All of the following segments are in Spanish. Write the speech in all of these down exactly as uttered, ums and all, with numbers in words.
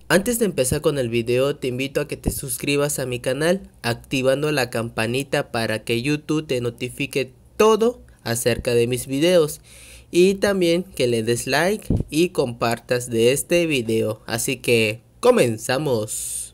Antes de empezar con el video, te invito a que te suscribas a mi canal, activando la campanita para que YouTube te notifique todo acerca de mis videos. Y también que le des like y compartas de este video. Así que, comenzamos.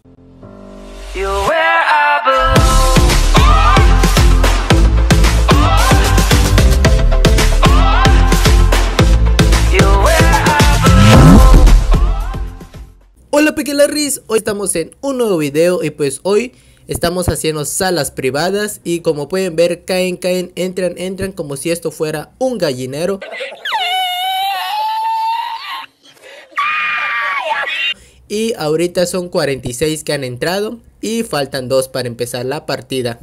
Hola Pequelarris, hoy estamos en un nuevo video y pues hoy estamos haciendo salas privadas y como pueden ver caen, caen, entran, entran como si esto fuera un gallinero. Y ahorita son cuarenta y seis que han entrado y faltan dos para empezar la partida.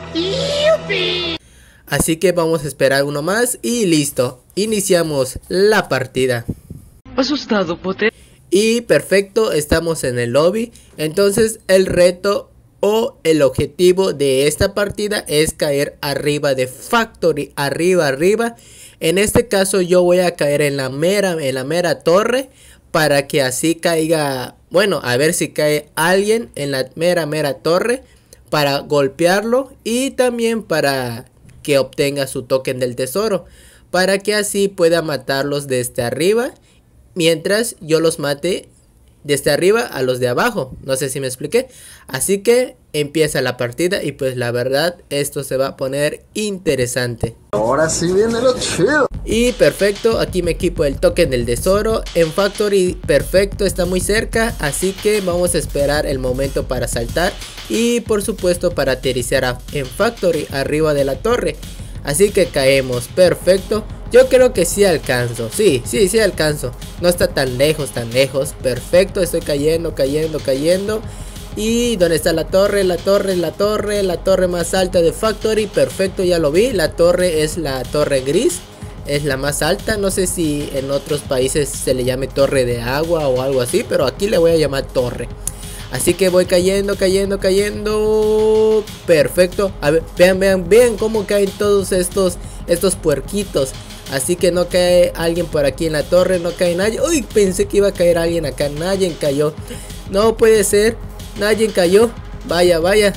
Así que vamos a esperar uno más y listo, iniciamos la partida. Asustado, Potter. Y perfecto, estamos en el lobby. Entonces el reto o el objetivo de esta partida es caer arriba de Factory, arriba, arriba. En este caso yo voy a caer en la mera, en la mera torre, para que así caiga, bueno, a ver si cae alguien en la mera, mera torre, para golpearlo y también para que obtenga su token del tesoro, para que así pueda matarlos desde arriba. Mientras yo los mate desde arriba a los de abajo. No sé si me expliqué. Así que empieza la partida. Y pues la verdad esto se va a poner interesante. Ahora sí viene lo chido. Y perfecto, aquí me equipo el token del tesoro. En Factory perfecto, está muy cerca. Así que vamos a esperar el momento para saltar. Y por supuesto para aterrizar en Factory arriba de la torre. Así que caemos, perfecto. Yo creo que sí alcanzo, sí, sí, sí alcanzo. No está tan lejos, tan lejos. Perfecto, estoy cayendo, cayendo, cayendo. Y ¿dónde está la torre? La torre, la torre, la torre más alta de Factory. Perfecto, ya lo vi. La torre es la torre gris. Es la más alta. No sé si en otros países se le llame torre de agua o algo así, pero aquí le voy a llamar torre. Así que voy cayendo, cayendo, cayendo. Perfecto. A ver, vean, vean, vean cómo caen todos estos, estos puerquitos. Así que no cae alguien por aquí en la torre, no cae nadie. Uy, pensé que iba a caer alguien acá, nadie cayó. No puede ser, nadie cayó. Vaya, vaya.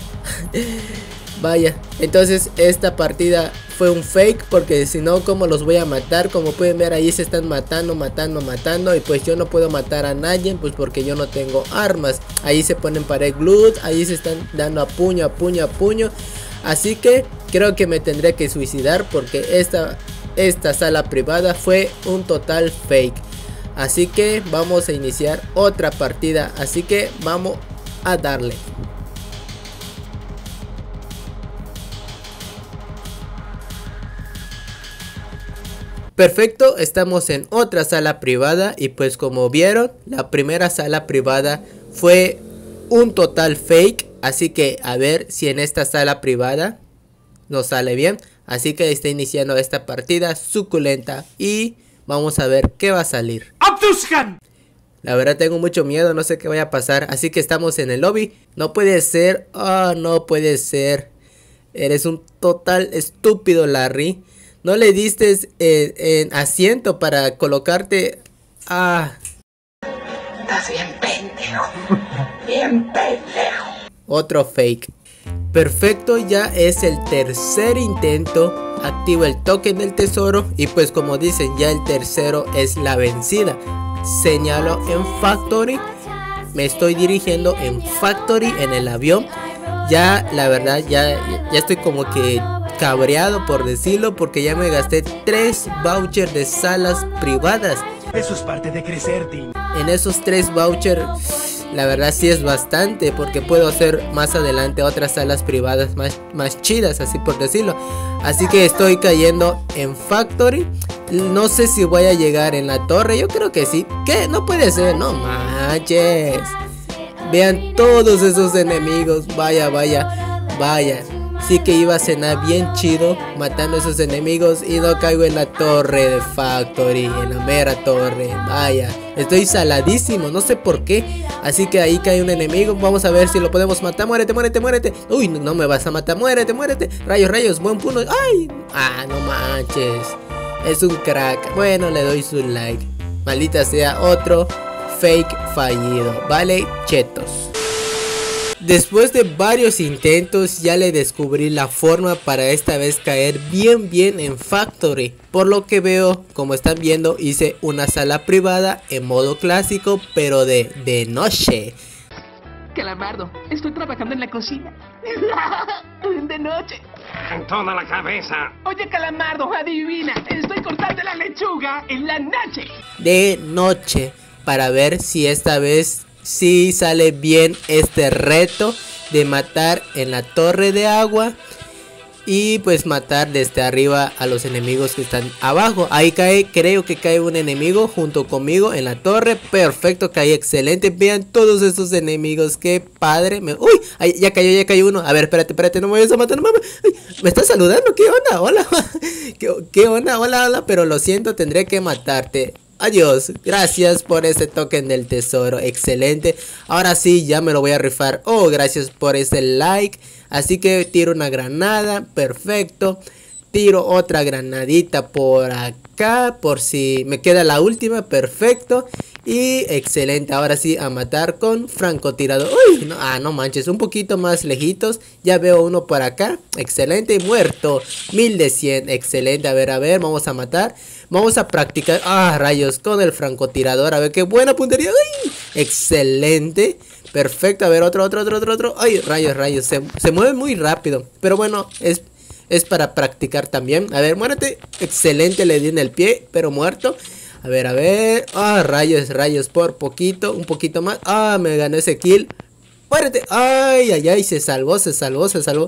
Vaya, entonces esta partida fue un fake, porque si no, ¿cómo los voy a matar? Como pueden ver, ahí se están matando, matando, matando. Y pues yo no puedo matar a nadie, pues porque yo no tengo armas. Ahí se ponen pared glue, ahí se están dando a puño, a puño, a puño. Así que creo que me tendré que suicidar, porque esta, esta sala privada fue un total fake. Así que vamos a iniciar otra partida, así que vamos a darle. Perfecto, estamos en otra sala privada y pues como vieron, la primera sala privada fue un total fake. Así que a ver si en esta sala privada nos sale bien. Así que está iniciando esta partida suculenta y vamos a ver qué va a salir. ¡Abduzcan! La verdad tengo mucho miedo, no sé qué vaya a pasar. Así que estamos en el lobby. No puede ser, oh, no puede ser. Eres un total estúpido, Larry. No le diste eh, en asiento para colocarte. Ah. Estás bien pendejo. Bien pendejo. Otro fake. Perfecto, ya es el tercer intento. Activo el token del tesoro. Y pues como dicen, ya el tercero es la vencida. Señalo en Factory. Me estoy dirigiendo en Factory en el avión. Ya la verdad ya, ya estoy como que cabreado, por decirlo, porque ya me gasté tres vouchers de salas privadas. Eso es parte de crecer, Tim. En esos tres vouchers, la verdad sí es bastante, porque puedo hacer más adelante otras salas privadas más, más chidas, así por decirlo. Así que estoy cayendo en Factory. No sé si voy a llegar en la torre, yo creo que sí. ¿Qué? No puede ser, no manches. Vean todos esos enemigos, vaya, vaya, vaya. Sí que iba a cenar bien chido matando a esos enemigos y no caigo en la torre de Factory, en la mera torre. Vaya, estoy saladísimo, no sé por qué. Así que ahí cae un enemigo, vamos a ver si lo podemos matar. Muérete, muérete, muérete. Uy, no, no me vas a matar, muérete, muérete. Rayos, rayos, buen puno. Ay, ah, no manches. Es un crack. Bueno, le doy su like. Maldita sea, otro fake fallido, vale, chetos. Después de varios intentos ya le descubrí la forma para esta vez caer bien bien en Factory. Por lo que veo, como están viendo, hice una sala privada en modo clásico, pero de, de noche. Calamardo, estoy trabajando en la cocina. De noche. En toda la cabeza. Oye, Calamardo, adivina. Estoy cortando la lechuga en la noche. De noche, para ver si esta vez sí sale bien este reto de matar en la torre de agua. Y pues matar desde arriba a los enemigos que están abajo. Ahí cae, creo que cae un enemigo junto conmigo en la torre. Perfecto, cae excelente. Vean todos estos enemigos, qué padre. Me... Uy, ay, ya cayó, ya cayó uno. A ver, espérate, espérate, no me vayas a matar, no me... Ay, me está saludando, ¿qué onda? Hola, ¿Qué, qué onda? Hola, hola, pero lo siento, tendré que matarte. Adiós, gracias por ese token del tesoro, excelente. Ahora sí, ya me lo voy a rifar. Oh, gracias por ese like. Así que tiro una granada, perfecto. Tiro otra granadita por acá, por si me queda la última, perfecto. Y excelente, ahora sí a matar con francotirador. Uy, no, ah, no manches, un poquito más lejitos. Ya veo uno por acá, excelente, muerto. Mil de cien, excelente, a ver, a ver, vamos a matar. Vamos a practicar, ah, rayos, con el francotirador, a ver qué buena puntería. Uy, excelente. Perfecto, a ver, otro, otro, otro, otro, otro. Ay, rayos, rayos, se, se mueve muy rápido. Pero bueno, es, es para practicar también. A ver, muérete. Excelente, le di en el pie, pero muerto. A ver, a ver. Ah, rayos, rayos, por poquito, un poquito más. Ah, me ganó ese kill. Muérete. Ay, ay, ay, se salvó, se salvó, se salvó.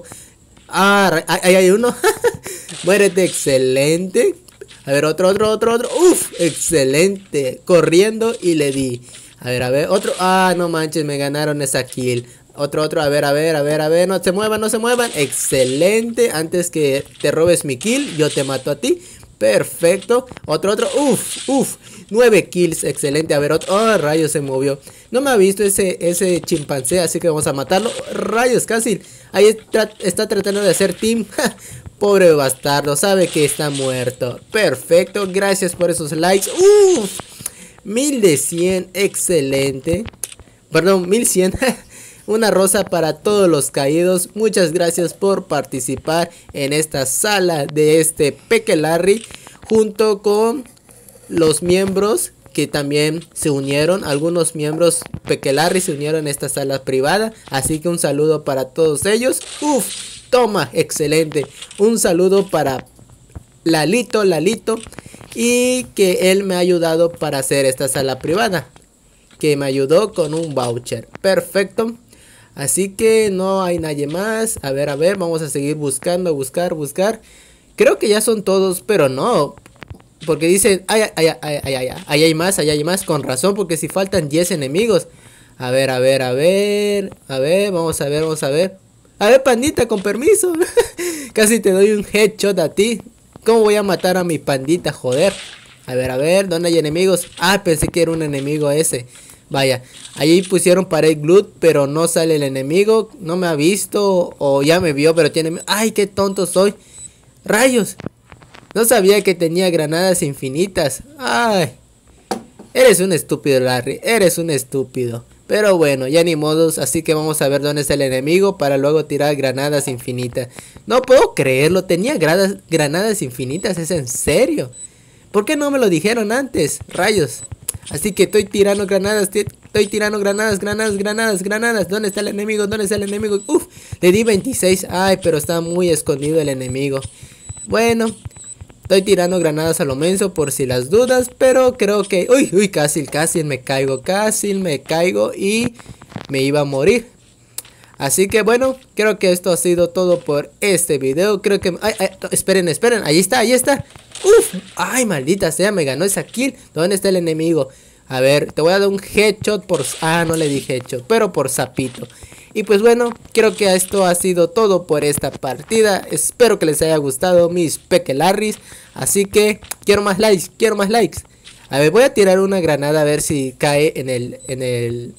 Ah, ahí hay uno. Muérete, excelente. A ver, otro, otro, otro, otro. Uf, excelente. Corriendo y le di. A ver, a ver, otro. Ah, no manches, me ganaron esa kill. Otro, otro, a ver, a ver, a ver, a ver. No se muevan, no se muevan. Excelente. Antes que te robes mi kill, yo te mato a ti. Perfecto. Otro, otro. Uf, uf. Nueve kills. Excelente. A ver, otro. Oh, rayos, se movió. No me ha visto ese, ese chimpancé, así que vamos a matarlo. Rayos, casi. Ahí está, está tratando de hacer team. Pobre bastardo. Sabe que está muerto. Perfecto. Gracias por esos likes. Uf. Mil de cien, excelente. Perdón, mil cien. Una rosa para todos los caídos. Muchas gracias por participar en esta sala de este Peque Larry, junto con los miembros que también se unieron. Algunos miembros Peque Larry se unieron a esta sala privada. Así que un saludo para todos ellos. Uf, toma, excelente. Un saludo para Lalito, Lalito. Y que él me ha ayudado para hacer esta sala privada, que me ayudó con un voucher. Perfecto. Así que no hay nadie más. A ver, a ver, vamos a seguir buscando, buscar, buscar. Creo que ya son todos, pero no, porque dicen, ay, ay, ay, ay, ay, ay, ahí hay más, ahí hay más. Con razón, porque si faltan diez enemigos. A ver, a ver, a ver. A ver, vamos a ver, vamos a ver. A ver, pandita, con permiso. Casi te doy un headshot a ti. ¿Cómo voy a matar a mi pandita, joder? A ver, a ver, ¿dónde hay enemigos? Ah, pensé que era un enemigo ese. Vaya, ahí pusieron pared glut, pero no sale el enemigo. No me ha visto o ya me vio, pero tiene... ¡Ay, qué tonto soy! ¡Rayos! No sabía que tenía granadas infinitas. ¡Ay! Eres un estúpido, Larry. Eres un estúpido. Pero bueno, ya ni modos, así que vamos a ver dónde está el enemigo para luego tirar granadas infinitas. No puedo creerlo, tenía granadas, granadas infinitas, ¿es en serio? ¿Por qué no me lo dijeron antes? Rayos. Así que estoy tirando granadas, estoy tirando granadas, granadas, granadas, granadas. ¿Dónde está el enemigo? ¿Dónde está el enemigo? Uf, le di veintiséis. Ay, pero está muy escondido el enemigo. Bueno, estoy tirando granadas a lo menso por si las dudas, pero creo que... Uy, uy, casi, casi me caigo, casi me caigo y me iba a morir. Así que bueno, creo que esto ha sido todo por este video. Creo que... Ay, ay, esperen, esperen, ahí está, ahí está. Uf, ay, maldita sea, me ganó esa kill. ¿Dónde está el enemigo? A ver, te voy a dar un headshot por... Ah, no le di headshot, pero por sapito. Y pues bueno, creo que esto ha sido todo por esta partida. Espero que les haya gustado mis Peque Larrys. Así que quiero más likes, quiero más likes. A ver, voy a tirar una granada a ver si cae en el... En el...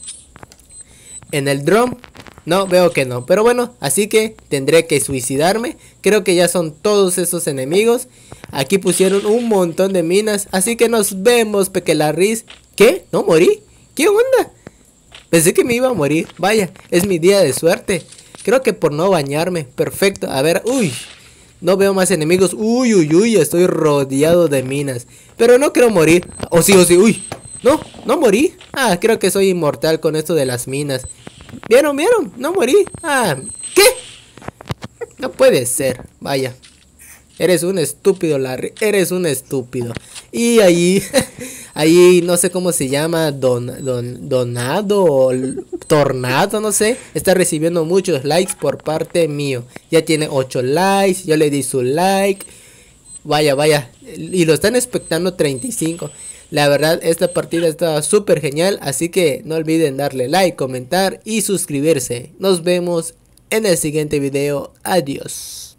En el drum. No, veo que no, pero bueno, así que tendré que suicidarme. Creo que ya son todos esos enemigos. Aquí pusieron un montón de minas, así que nos vemos, Peque Larrys. ¿Qué? ¿No morí? ¿Qué onda? Pensé que me iba a morir. Vaya, es mi día de suerte. Creo que por no bañarme. Perfecto. A ver, uy. No veo más enemigos. Uy, uy, uy. Estoy rodeado de minas. Pero no quiero morir. O sí, o sí. Uy. No, no morí. Ah, creo que soy inmortal con esto de las minas. ¿Vieron, vieron? No morí. Ah, ¿qué? No puede ser. Vaya. Eres un estúpido, Larry. Eres un estúpido. Y ahí, ahí no sé cómo se llama, don, don, Donado o Tornado, no sé. Está recibiendo muchos likes por parte mío. Ya tiene ocho likes. Yo le di su like. Vaya, vaya. Y lo están expectando treinta y cinco. La verdad, esta partida estaba súper genial. Así que no olviden darle like, comentar y suscribirse. Nos vemos en el siguiente video. Adiós.